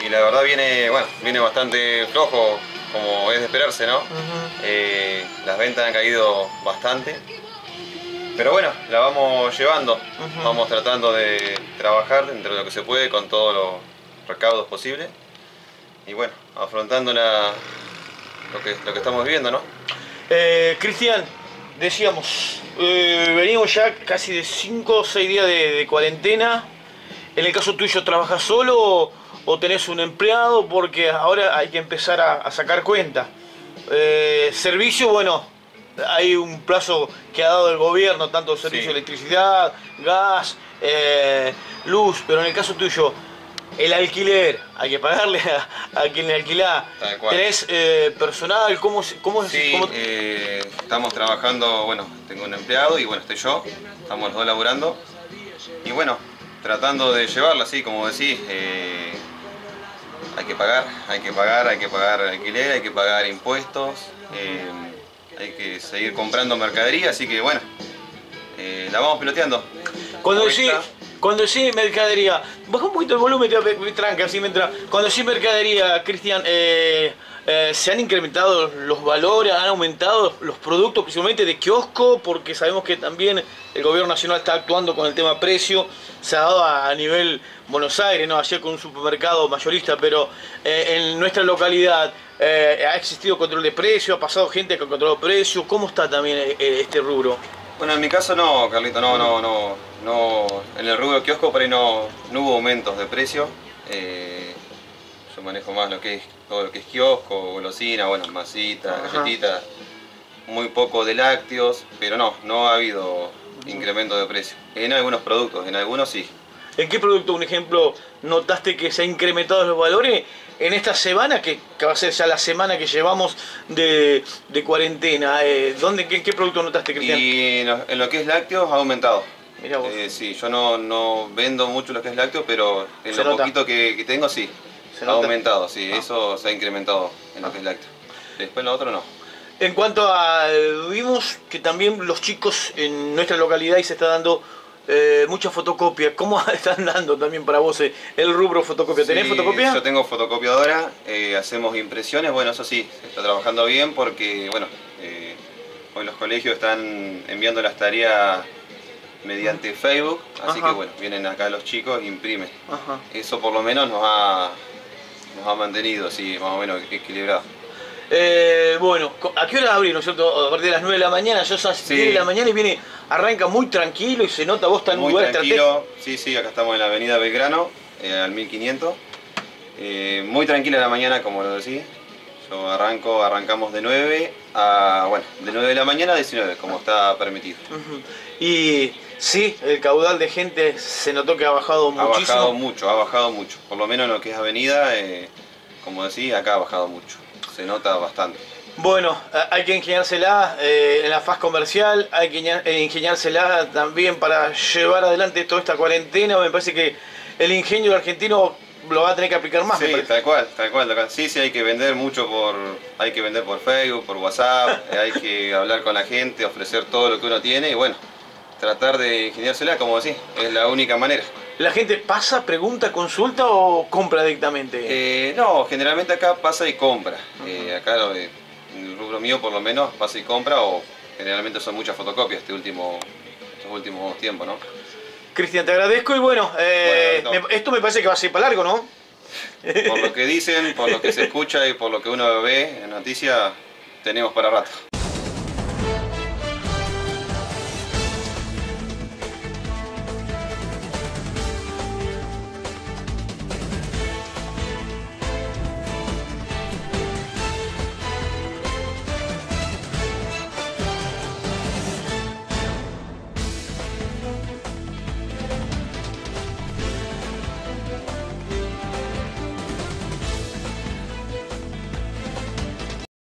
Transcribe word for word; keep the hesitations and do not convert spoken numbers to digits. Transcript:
y la verdad viene, bueno, viene bastante flojo, como es de esperarse, ¿no? Uh-huh. eh, las ventas han caído bastante, pero bueno, la vamos llevando, uh-huh. Vamos tratando de trabajar dentro de lo que se puede con todos los recaudos posibles y bueno, afrontando la, lo, que, lo que estamos viviendo, ¿no? Eh, Cristian, decíamos, eh, venimos ya casi de cinco o seis días de, de cuarentena. En el caso tuyo, ¿trabajas solo o, o tenés un empleado? Porque ahora hay que empezar a, a sacar cuenta. Eh, servicio, bueno, hay un plazo que ha dado el gobierno, tanto servicio de sí. electricidad, gas, eh, luz, pero en el caso tuyo, el alquiler, hay que pagarle a, a quien le alquilá. ¿Tenés eh, personal? ¿Cómo, cómo es? Sí, cómo... Eh, estamos trabajando, bueno, tengo un empleado y bueno, estoy yo, estamos los dos laburando. Y bueno, tratando de llevarla así, como decís, eh, hay que pagar, hay que pagar, hay que pagar alquiler, hay que pagar impuestos, eh, hay que seguir comprando mercadería, así que bueno, eh, la vamos piloteando. Cuando decís, cuando decís mercadería, baja un poquito el volumen, te tranca, así mientras. Cuando decís mercadería, Cristian, eh, eh, ¿se han incrementado los valores, han aumentado los productos, principalmente de kiosco? Porque sabemos que también el gobierno nacional está actuando con el tema precio. Se ha dado a, a nivel Buenos Aires, ¿no? Ayer con un supermercado mayorista, pero eh, en nuestra localidad eh, ha existido control de precio, ha pasado gente que ha controlado precios. ¿Cómo está también eh, este rubro? Bueno, en mi caso no, Carlito, no, no, no, no, en el rubro kiosco por ahí no, no hubo aumentos de precio. Eh, yo manejo más lo que es todo lo que es kiosco, golosina, bueno, masitas, galletitas, muy poco de lácteos, pero no, no ha habido incremento de precio. En algunos productos, en algunos sí. ¿En qué producto, un ejemplo, notaste que se han incrementado los valores en esta semana, que, que va a ser ya la semana que llevamos de, de cuarentena? Eh, ¿dónde, qué, ¿Qué producto notaste, Cristian? Y en lo, en lo que es lácteos ha aumentado. Mirá vos. Eh, sí, yo no, no vendo mucho lo que es lácteo, pero en se lo nota. poquito que, que tengo sí, se ha nota. aumentado, sí, ah. eso se ha incrementado en lo que es lácteo. Después lo otro no. En cuanto a, vimos que también los chicos en nuestra localidad y se está dando eh, mucha fotocopia. ¿Cómo están dando también para vos eh, el rubro fotocopia? ¿Tenés sí, fotocopia? Yo tengo fotocopiadora, eh, hacemos impresiones, bueno, eso sí, se está trabajando bien porque, bueno, eh, hoy los colegios están enviando las tareas mediante Facebook, así Ajá. que bueno, vienen acá los chicos e imprimen. Ajá. Eso por lo menos nos ha, nos ha mantenido así, más o menos equilibrado. Eh, bueno, ¿a qué hora abrís, no es cierto? A partir de las nueve de la mañana, yo son las sí. diez de la mañana y viene, arranca muy tranquilo y se nota, vos estás en un lugar estratégico. Sí, sí, acá estamos en la avenida Belgrano, eh, al mil quinientos. Eh, muy tranquila la mañana, como lo decís. Yo arranco, arrancamos de nueve a, bueno, de nueve de la mañana a diecinueve, como está permitido. Uh-huh. Y sí, el caudal de gente se notó que ha bajado ha muchísimo. Ha bajado mucho, ha bajado mucho. Por lo menos en lo que es avenida, eh, como decís, acá ha bajado mucho. Se nota bastante. Bueno, hay que ingeniársela eh, en la faz comercial, hay que ingeniársela también para llevar adelante toda esta cuarentena. Me parece que el ingenio argentino lo va a tener que aplicar más. Sí, tal cual, tal cual. Sí, sí, hay que vender mucho por, hay que vender por Facebook, por WhatsApp, hay que hablar con la gente, ofrecer todo lo que uno tiene y bueno, tratar de ingeniársela, como decís, es la única manera. ¿La gente pasa, pregunta, consulta o compra directamente? Eh, no, generalmente acá pasa y compra. Uh-huh. eh, acá lo de, en el rubro mío por lo menos pasa y compra o generalmente son muchas fotocopias este último, estos últimos tiempos, ¿no? Cristian, te agradezco y bueno, eh, bueno no. me, esto me parece que va a ser para largo, ¿no? Por lo que dicen, por lo que se escucha y por lo que uno ve en noticias, tenemos para rato.